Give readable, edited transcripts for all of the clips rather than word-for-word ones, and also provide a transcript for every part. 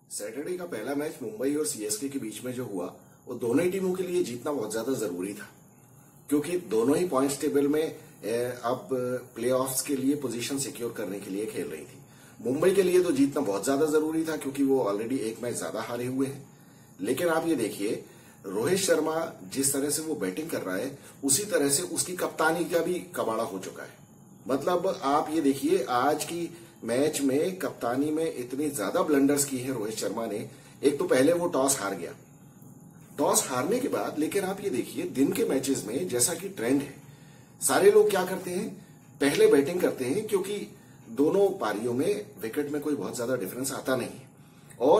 Saturday का पहला match Mumbai और सीएसके के बीच में जो हुआ वो दोनों ही टीमों के लिए जीतना बहुत ज्यादा जरूरी था, क्योंकि दोनों ही पॉइंट्स टेबल में अब प्लेऑफ्स के लिए पोजीशन सिक्योर करने के लिए खेल रही थी। मुंबई के लिए तो जीतना बहुत ज्यादा जरूरी था क्योंकि वो ऑलरेडी एक मैच ज्यादा हारे हुए हैं। लेकिन आप ये देखिए, रोहित शर्मा जिस तरह से वो बैटिंग कर रहा है उसी तरह से उसकी कप्तानी का भी कबाड़ा हो चुका है। मतलब आप ये देखिए, आज की मैच में कप्तानी में इतनी ज्यादा ब्लंडर्स की है रोहित शर्मा ने। एक तो पहले वो टॉस हार गया, टॉस हारने के बाद, लेकिन आप ये देखिए दिन के मैचेस में जैसा कि ट्रेंड है, सारे लोग क्या करते हैं, पहले बैटिंग करते हैं, क्योंकि दोनों पारियों में विकेट में कोई बहुत ज्यादा डिफरेंस आता नहीं है और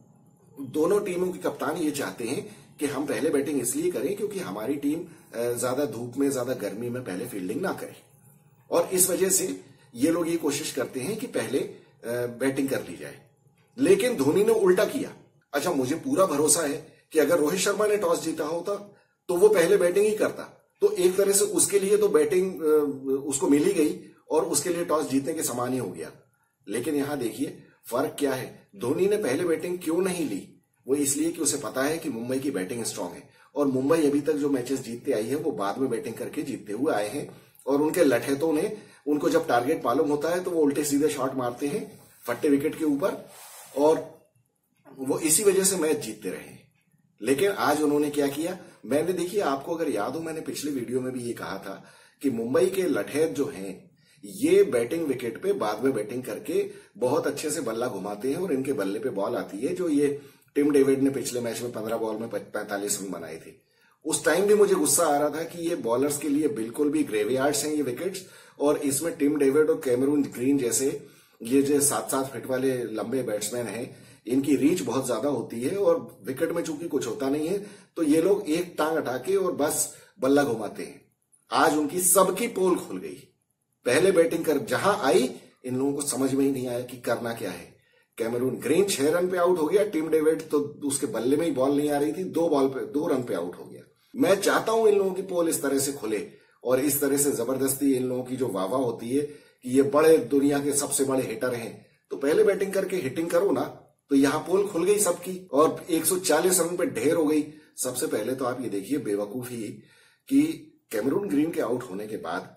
दोनों टीमों की कप्तान ये चाहते हैं कि हम पहले बैटिंग इसलिए करें क्योंकि हमारी टीम ज्यादा धूप में, ज्यादा गर्मी में पहले फील्डिंग ना करे, और इस वजह से ये लोग ये कोशिश करते हैं कि पहले बैटिंग कर ली जाए। लेकिन धोनी ने उल्टा किया। अच्छा, मुझे पूरा भरोसा है कि अगर रोहित शर्मा ने टॉस जीता होता तो वो पहले बैटिंग ही करता, तो एक तरह से उसके लिए तो बैटिंग उसको मिल ही गई और उसके लिए टॉस जीतने के समान ही हो गया। लेकिन यहां देखिए फर्क क्या है, धोनी ने पहले बैटिंग क्यों नहीं ली? वो इसलिए कि उसे पता है कि मुंबई की बैटिंग स्ट्रांग है और मुंबई अभी तक जो मैचेस जीतते आई है वो बाद में बैटिंग करके जीतते हुए आए हैं, और उनके लठैतों ने, उनको जब टारगेट मालूम होता है तो वो उल्टे सीधे शॉट मारते हैं फट्टे विकेट के ऊपर, और वो इसी वजह से मैच जीतते रहे। लेकिन आज उन्होंने क्या किया, मैंने, देखिए आपको अगर याद हो, मैंने पिछले वीडियो में भी ये कहा था कि मुंबई के लठैत जो हैं ये बैटिंग विकेट पे बाद में बैटिंग करके बहुत अच्छे से बल्ला घुमाते हैं और इनके बल्ले पे बॉल आती है। जो ये टिम डेविड ने पिछले मैच में 15 बॉल में 45 रन बनाए थे, उस टाइम भी मुझे गुस्सा आ रहा था कि ये बॉलर्स के लिए बिल्कुल भी ग्रेवयार्ड्स हैं ये विकेट्स, और इसमें टिम डेविड और कैमरून ग्रीन जैसे ये जो 7-7 फीट वाले लंबे बैट्समैन हैं, इनकी रीच बहुत ज्यादा होती है और विकेट में चूंकि कुछ होता नहीं है तो ये लोग एक टांग हटा के और बस बल्ला घुमाते हैं। आज उनकी सबकी पोल खुल गई। पहले बैटिंग कर जहां आई, इन लोगों को समझ में ही नहीं आया कि करना क्या है। कैमरून ग्रीन 6 रन पे आउट हो गया, टिम डेविड तो उसके बल्ले में ही बॉल नहीं आ रही थी, 2 रन पे आउट हो गया। मैं चाहता हूं इन लोगों की पोल इस तरह से खुले और इस तरह से जबरदस्ती इन लोगों की जो वाहवाह होती है कि ये बड़े दुनिया के सबसे बड़े हिटर हैं, तो पहले बैटिंग करके हिटिंग करो ना। तो यहां पोल खुल गई सबकी और 140 रन पे ढेर हो गई। सबसे पहले तो आप ये देखिए बेवकूफी कि कैमरून ग्रीन के आउट होने के बाद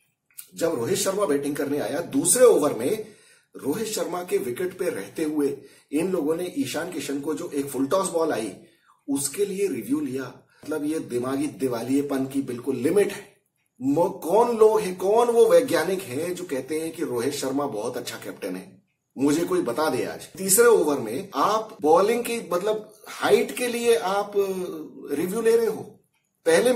जब रोहित शर्मा बैटिंग करने आया, दूसरे ओवर में रोहित शर्मा के विकेट पे रहते हुए इन लोगों ने ईशान किशन को, जो एक फुल टॉस बॉल आई, उसके लिए रिव्यू लिया। मतलब ये दिमागी दिवालियेपन की बिल्कुल लिमिट है। कौन लोग हैं, कौन वो वैज्ञानिक हैं जो कहते हैं कि रोहित शर्मा बहुत अच्छा कैप्टन है? मुझे कोई बता दे। आज तीसरे ओवर में आप बॉलिंग की, मतलब हाइट के लिए आप रिव्यू ले रहे हो। पहले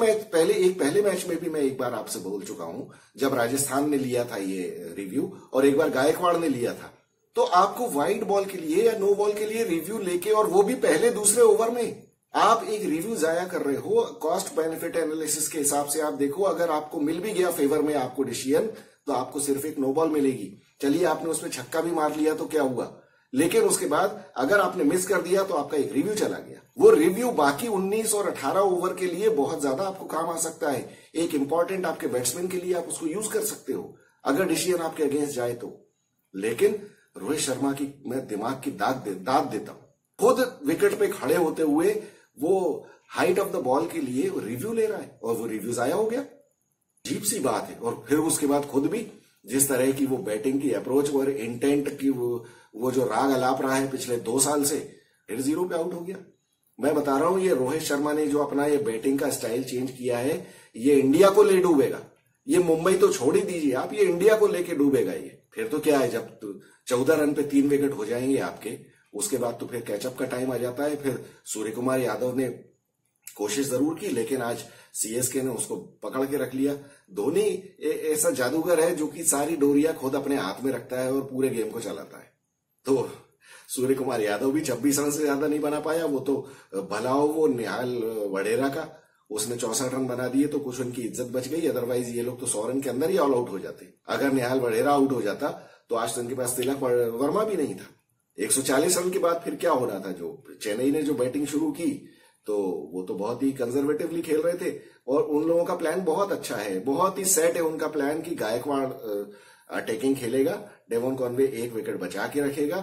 मैच में भी मैं एक बार आपसे बोल चुका हूं, जब राजस्थान ने लिया था ये रिव्यू और एक बार गायकवाड़ ने लिया था, तो आपको वाइड बॉल के लिए या नो बॉल के लिए रिव्यू लेके, और वो भी पहले दूसरे ओवर में, आप एक रिव्यू जाया कर रहे हो। कॉस्ट बेनिफिट एनालिसिस के हिसाब से आप देखो, अगर आपको मिल भी गया फेवर में आपको डिसीजन, तो आपको सिर्फ एक नो बॉल मिलेगी। चलिए आपने उसमें छक्का भी मार लिया तो क्या हुआ, लेकिन उसके बाद अगर आपने मिस कर दिया तो आपका एक रिव्यू चला गया। वो रिव्यू बाकी 19 और 18 ओवर के लिए बहुत ज्यादा आपको काम आ सकता है। एक इंपॉर्टेंट आपके बैट्समैन के लिए आप उसको यूज कर सकते हो अगर डिसीजन आपके अगेंस्ट जाए तो। लेकिन रोहित शर्मा की मैं दिमाग की दाद देता हूं। खुद विकेट पे खड़े होते हुए वो हाइट ऑफ द बॉल के लिए रिव्यू ले रहा है और वो रिव्यू जाया हो गया। अजीब सी बात है। और फिर उसके बाद खुद भी जिस तरह की वो बैटिंग की अप्रोच और इंटेंट की वो जो राग अलाप रहा है पिछले 2 साल से, फिर 0 पे आउट हो गया। मैं बता रहा हूं, ये रोहित शर्मा ने जो अपना ये बैटिंग का स्टाइल चेंज किया है, ये इंडिया को ले डूबेगा। ये मुंबई तो छोड़ ही दीजिए आप, ये इंडिया को लेके डूबेगा ये। फिर तो क्या है, जब 14 रन पे 3 विकेट हो जाएंगे आपके, उसके बाद तो फिर कैचअप का टाइम आ जाता है। फिर सूर्य कुमार यादव ने कोशिश जरूर की, लेकिन आज सीएसके ने उसको पकड़ के रख लिया। धोनी ऐसा जादूगर है जो कि सारी डोरियां खुद अपने हाथ में रखता है और पूरे गेम को चलाता है। तो सूर्य कुमार यादव भी 26 रन से ज्यादा नहीं बना पाया। वो तो भला हो वो निहाल वडेरा का, उसने 64 रन बना दिए तो कुछ उनकी इज्जत बच गई, अदरवाइज ये लोग तो 100 रन के अंदर ही ऑल आउट हो जाते। अगर निहाल वडेरा आउट हो जाता तो आज तो उनके पास तिलक वर्मा भी नहीं था। 140 रन के बाद फिर क्या होना था? जो चेन्नई ने जो बैटिंग शुरू की तो वो तो बहुत ही कंजर्वेटिवली खेल रहे थे और उन लोगों का प्लान बहुत अच्छा है, बहुत ही सेट है उनका प्लान कि गायकवाड़ अटैकिंग खेलेगा, डेवॉन कॉनवे 1 विकेट बचा के रखेगा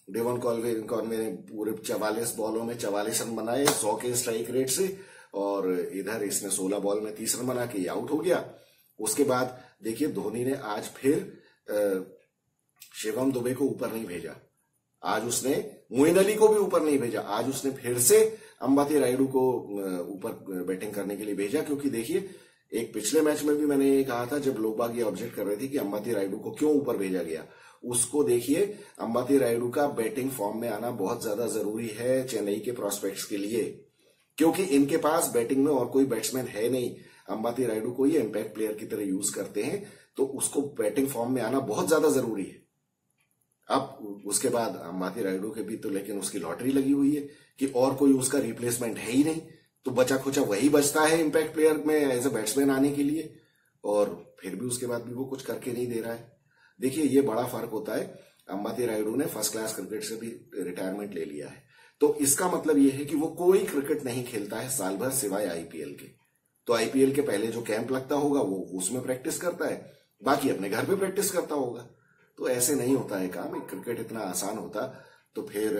डेवन कॉनवे ने पूरे 44 बॉलों में 44 रन बनाए 100 के स्ट्राइक रेट से, और इधर इसने 16 बॉल में 30 रन बना के आउट हो गया। उसके बाद देखिए धोनी ने आज फिर शिवम दुबे को ऊपर नहीं भेजा, आज उसने मोइन अली को भी ऊपर नहीं भेजा, आज उसने फिर से अंबाती रायडू को ऊपर बैटिंग करने के लिए भेजा। क्योंकि देखिए एक पिछले मैच में भी मैंने ये कहा था, जब लोग बाग ये ऑब्जेक्ट कर रहे थे कि अंबाती रायडू को क्यों ऊपर भेजा गया, उसको देखिए अंबाती रायडू का बैटिंग फॉर्म में आना बहुत ज्यादा जरूरी है चेन्नई के प्रोस्पेक्ट्स के लिए, क्योंकि इनके पास बैटिंग में और कोई बैट्समैन है नहीं। अंबाती रायडू को ये इम्पैक्ट प्लेयर की तरह यूज करते हैं, तो उसको बैटिंग फॉर्म में आना बहुत ज्यादा जरूरी है। अब उसके बाद अंबाती रायडू के भी तो लेकिन उसकी लॉटरी लगी हुई है कि और कोई उसका रिप्लेसमेंट है ही नहीं, तो बचा खुचा वही बचता है इम्पैक्ट प्लेयर में एज ए बैट्समैन आने के लिए, और फिर भी उसके बाद भी वो कुछ करके नहीं दे रहा है। देखिए ये बड़ा फर्क होता है। अंबाती रायडू ने फर्स्ट क्लास क्रिकेट से भी रिटायरमेंट ले लिया है, तो इसका मतलब ये है कि वो कोई क्रिकेट नहीं खेलता है साल भर सिवाय आईपीएल के। तो आईपीएल के पहले जो कैंप लगता होगा वो उसमें प्रैक्टिस करता है, बाकी अपने घर पे प्रैक्टिस करता होगा। तो ऐसे नहीं होता है काम। क्रिकेट इतना आसान होता तो फिर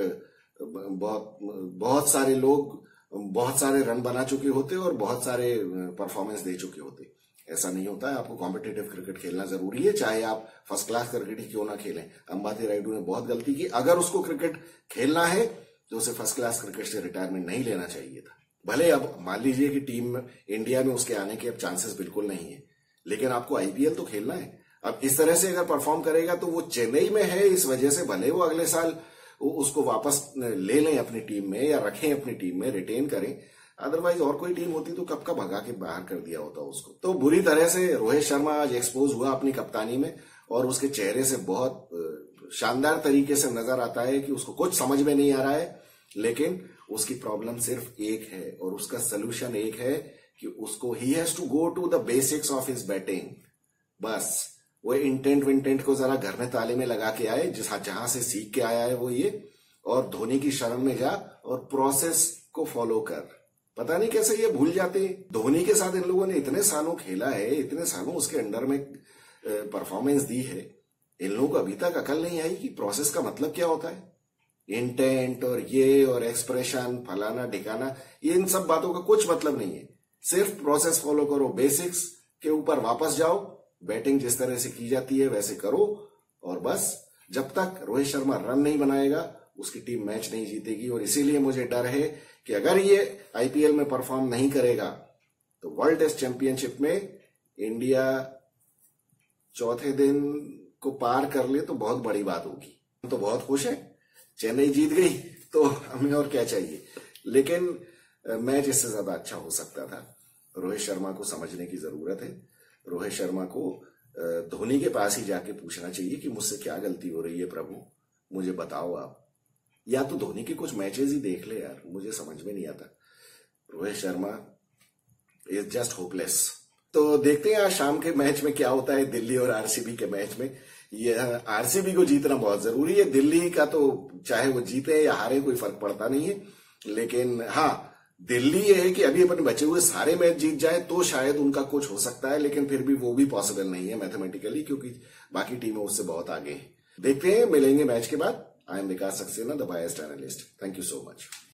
बहुत सारे लोग बहुत सारे रन बना चुके होते और बहुत सारे परफॉर्मेंस दे चुके होते। ऐसा नहीं होता है। आपको कॉम्पिटिटिव क्रिकेट खेलना जरूरी है, चाहे आप फर्स्ट क्लास क्रिकेट ही क्यों ना खेलें। अंबाती रायडू ने बहुत गलती की। अगर उसको क्रिकेट खेलना है तो उसे फर्स्ट क्लास क्रिकेट से रिटायरमेंट नहीं लेना चाहिए था। भले अब मान लीजिए कि टीम इंडिया में उसके आने के अब चांसेस बिल्कुल नहीं है, लेकिन आपको आईपीएल तो खेलना है। अब इस तरह से अगर परफॉर्म करेगा तो वो चेन्नई में है इस वजह से, भले वो अगले साल उसको वापस ले लें अपनी टीम में या रखें अपनी टीम में, रिटेन करें। अदरवाइज और कोई टीम होती तो कब का भगा के बाहर कर दिया होता उसको। तो बुरी तरह से रोहित शर्मा आज एक्सपोज हुआ अपनी कप्तानी में, और उसके चेहरे से बहुत शानदार तरीके से नजर आता है कि उसको कुछ समझ में नहीं आ रहा है, लेकिन उसकी प्रॉब्लम सिर्फ एक है और उसका सोल्यूशन एक है कि उसको ही has to go to the basics of his batting. बस वो इंटेंट को जरा घर में ताले में लगा के आए, जहां से सीख के आया है वो ये, और धोनी की शरण में जा और प्रोसेस को फॉलो कर। पता नहीं कैसे ये भूल जाते हैं। धोनी के साथ इन लोगों ने इतने सालों खेला है, इतने सालों उसके अंडर में परफॉर्मेंस दी है, इन लोगों को अभी तक अकल नहीं आई कि प्रोसेस का मतलब क्या होता है। इंटेंट और ये और एक्सप्रेशन फलाना ठिकाना, ये इन सब बातों का कुछ मतलब नहीं है। सिर्फ प्रोसेस फॉलो करो, बेसिक्स के ऊपर वापस जाओ, बैटिंग जिस तरह से की जाती है वैसे करो, और बस जब तक रोहित शर्मा रन नहीं बनाएगा उसकी टीम मैच नहीं जीतेगी। और इसीलिए मुझे डर है कि अगर ये आईपीएल में परफॉर्म नहीं करेगा तो वर्ल्ड टेस्ट चैंपियनशिप में इंडिया चौथे दिन को पार कर ले तो बहुत बड़ी बात होगी। हम तो बहुत खुश हैं, चेन्नई जीत गई तो हमें और क्या चाहिए, लेकिन मैच इससे ज्यादा अच्छा हो सकता था। रोहित शर्मा को समझने की जरूरत है। रोहित शर्मा को धोनी के पास ही जाके पूछना चाहिए कि मुझसे क्या गलती हो रही है प्रभु, मुझे बताओ आप। या तो धोनी के कुछ मैचेस ही देख ले यार, मुझे समझ में नहीं आता। Rohit Sharma is just hopeless. तो देखते हैं आज शाम के मैच में क्या होता है, दिल्ली और आरसीबी के मैच में। ये आरसीबी को जीतना बहुत जरूरी है। दिल्ली का तो चाहे वो जीते या हारे कोई फर्क पड़ता नहीं है, लेकिन हाँ दिल्ली ये है कि अभी अपने बचे हुए सारे मैच जीत जाए तो शायद उनका कुछ हो सकता है, लेकिन फिर भी वो भी पॉसिबल नहीं है मैथमेटिकली, क्योंकि बाकी टीमें उससे बहुत आगे हैं। देखते हैं, मिलेंगे मैच के बाद। I am Vikas Saxena, the biased analyst. Thank you so much.